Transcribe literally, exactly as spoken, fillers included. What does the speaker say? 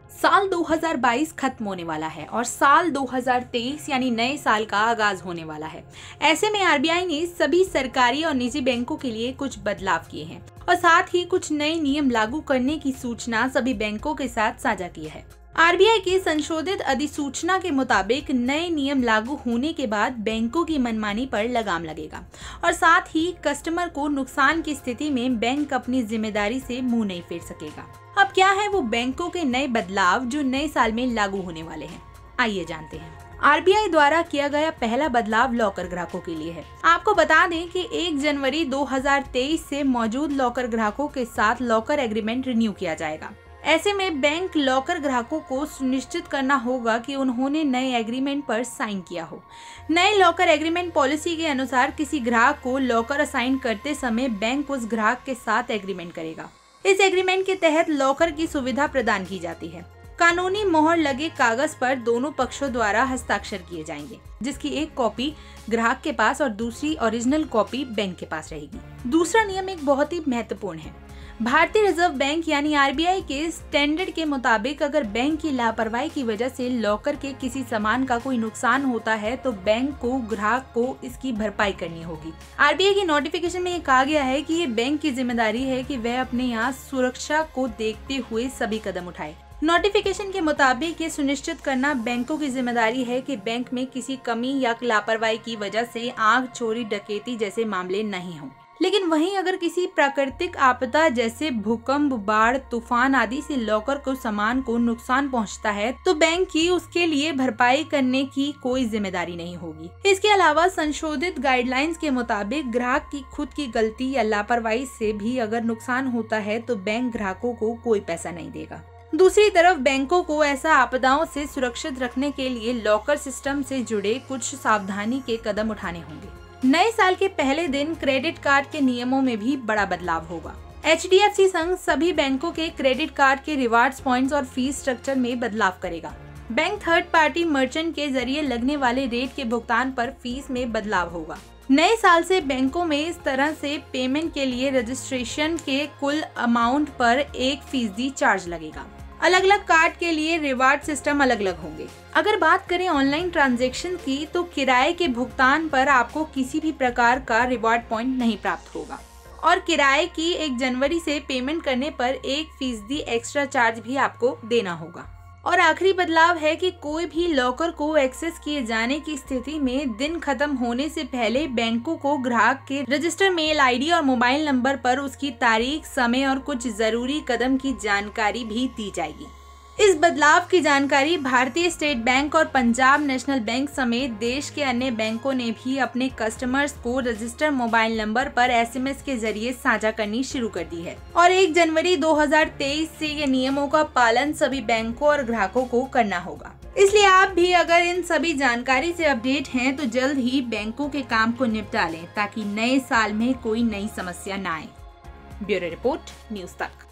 साल दो हज़ार बाईस खत्म होने वाला है और साल दो हज़ार तेईस यानी नए साल का आगाज होने वाला है। ऐसे में आरबीआई ने सभी सरकारी और निजी बैंकों के लिए कुछ बदलाव किए हैं और साथ ही कुछ नए नियम लागू करने की सूचना सभी बैंकों के साथ साझा की है। आरबीआई की संशोधित अधिसूचना के मुताबिक नए नियम लागू होने के बाद बैंकों की मनमानी पर लगाम लगेगा और साथ ही कस्टमर को नुकसान की स्थिति में बैंक अपनी जिम्मेदारी से मुंह नहीं फेर सकेगा। अब क्या है वो बैंकों के नए बदलाव जो नए साल में लागू होने वाले हैं, आइए जानते हैं। आरबीआई द्वारा किया गया पहला बदलाव लॉकर ग्राहकों के लिए है। आपको बता दें कि एक जनवरी दो हज़ार तेईस से मौजूद लॉकर ग्राहकों के साथ लॉकर एग्रीमेंट रिन्यू किया जाएगा। ऐसे में बैंक लॉकर ग्राहकों को सुनिश्चित करना होगा कि उन्होंने नए एग्रीमेंट पर साइन किया हो। नए लॉकर एग्रीमेंट पॉलिसी के अनुसार किसी ग्राहक को लॉकर असाइन करते समय बैंक उस ग्राहक के साथ एग्रीमेंट करेगा। इस एग्रीमेंट के तहत लॉकर की सुविधा प्रदान की जाती है। कानूनी मोहर लगे कागज पर दोनों पक्षों द्वारा हस्ताक्षर किए जाएंगे, जिसकी एक कॉपी ग्राहक के पास और दूसरी ओरिजिनल कॉपी बैंक के पास रहेगी। दूसरा नियम एक बहुत ही महत्वपूर्ण है। भारतीय रिजर्व बैंक यानी आरबीआई के स्टैंडर्ड के मुताबिक अगर बैंक की लापरवाही की वजह से लॉकर के किसी सामान का कोई नुकसान होता है तो बैंक को ग्राहक को इसकी भरपाई करनी होगी। आरबीआई की नोटिफिकेशन में ये कहा गया है कि ये बैंक की जिम्मेदारी है कि वह अपने यहाँ सुरक्षा को देखते हुए सभी कदम उठाए। नोटिफिकेशन के मुताबिक ये सुनिश्चित करना बैंकों की जिम्मेदारी है कि बैंक में किसी कमी या लापरवाही की वजह से आग, चोरी, डकैती जैसे मामले नहीं हों। लेकिन वहीं अगर किसी प्राकृतिक आपदा जैसे भूकंप, बाढ़, तूफान आदि से लॉकर को सामान को नुकसान पहुंचता है तो बैंक की उसके लिए भरपाई करने की कोई जिम्मेदारी नहीं होगी। इसके अलावा संशोधित गाइडलाइंस के मुताबिक ग्राहक की खुद की गलती या लापरवाही से भी अगर नुकसान होता है तो बैंक ग्राहकों को कोई पैसा नहीं देगा। दूसरी तरफ बैंकों को ऐसा आपदाओं से सुरक्षित रखने के लिए लॉकर सिस्टम से जुड़े कुछ सावधानी के कदम उठाने होंगे। नए साल के पहले दिन क्रेडिट कार्ड के नियमों में भी बड़ा बदलाव होगा। एच डी एफ सी संघ सभी बैंकों के क्रेडिट कार्ड के रिवार्ड्स पॉइंट्स और फीस स्ट्रक्चर में बदलाव करेगा। बैंक थर्ड पार्टी मर्चेंट के जरिए लगने वाले रेट के भुगतान पर फीस में बदलाव होगा। नए साल से बैंकों में इस तरह से पेमेंट के लिए रजिस्ट्रेशन के कुल अमाउंट पर एक फीसदी चार्ज लगेगा। अलग अलग कार्ड के लिए रिवार्ड सिस्टम अलग अलग होंगे। अगर बात करें ऑनलाइन ट्रांजैक्शन की तो किराए के भुगतान पर आपको किसी भी प्रकार का रिवार्ड पॉइंट नहीं प्राप्त होगा और किराए की एक जनवरी से पेमेंट करने पर एक फीसदी एक्स्ट्रा चार्ज भी आपको देना होगा। और आखिरी बदलाव है कि कोई भी लॉकर को एक्सेस किए जाने की स्थिति में दिन खत्म होने से पहले बैंकों को ग्राहक के रजिस्टर मेल आईडी और मोबाइल नंबर पर उसकी तारीख, समय और कुछ जरूरी कदम की जानकारी भी दी जाएगी। इस बदलाव की जानकारी भारतीय स्टेट बैंक और पंजाब नेशनल बैंक समेत देश के अन्य बैंकों ने भी अपने कस्टमर्स को रजिस्टर मोबाइल नंबर पर एस एम एस के जरिए साझा करनी शुरू कर दी है और एक जनवरी दो हज़ार तेईस से ये नियमों का पालन सभी बैंकों और ग्राहकों को करना होगा। इसलिए आप भी अगर इन सभी जानकारी से अपडेट हैं तो जल्द ही बैंकों के काम को निपटा लें ताकि नए साल में कोई नई समस्या न आए। ब्यूरो रिपोर्ट, न्यूज़ तक।